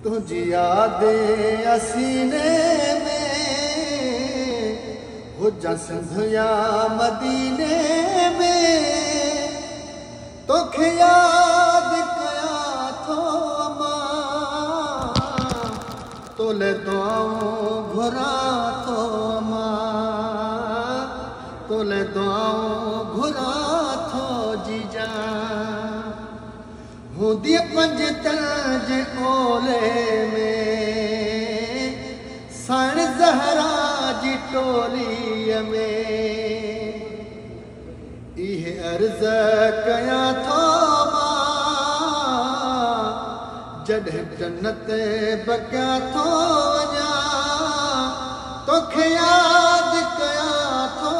तुझी याद असीने में हुजा सिंधिया मदीने में तोखे याद कया थो मां तोले दुआऊं घुरा थो मां तोले दुआऊं घुरा थो जीजा हुदी पंज तंज ओले में साण ज़हरा जी टोली में इहे अर्ज़ कया थो मां जॾहिं जन्नत बकिया थो वञा तोखे यादि कया थो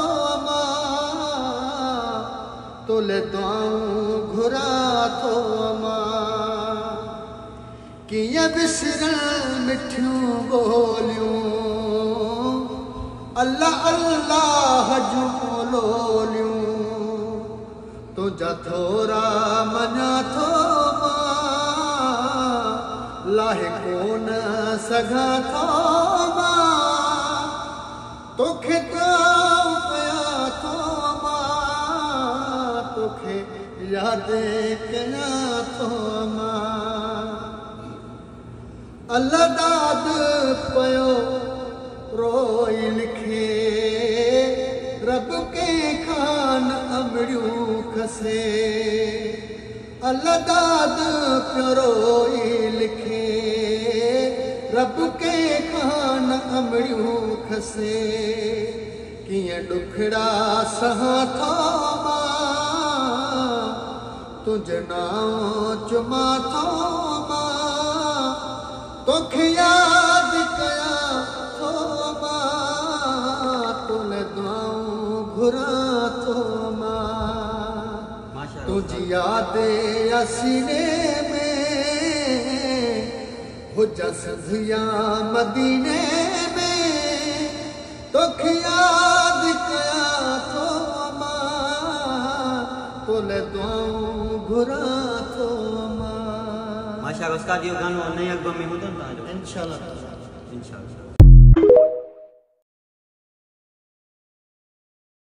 मां तोले दुआऊं घुरा थो मां कीअं विसरण मिठियूं ॿोलियूं अल्लाह अल्लाह जूं लोलियूं तुंहिंजा थोरा मञा थो मां लाहे कोन सघां थो मां तोखे दुआऊं कया थो मां तोखे यादि कया थो मां अल्लाह दाद पयो रोई लिखे रब के खान अमड़ियूं खसे अल्लाह दाद पियो रोई लिखे रब के खान अमड़ियूं खसे कीअं ॾुखड़ा सहां थो मां तुंहिंजो नाम चुमा थो मां तोखे यादि कया थो मां तोले दुआऊं घुरा थो मां तुझी यादि असीने में हुजा सिंधिया मदीने में तोखे यादि कया थो मां तोले दुआऊं घुरा थो मां माशाअल्लाह उस्ताद यो गानो नए एल्बम में हूंदो न तव्हांजो इंशाअल्लाह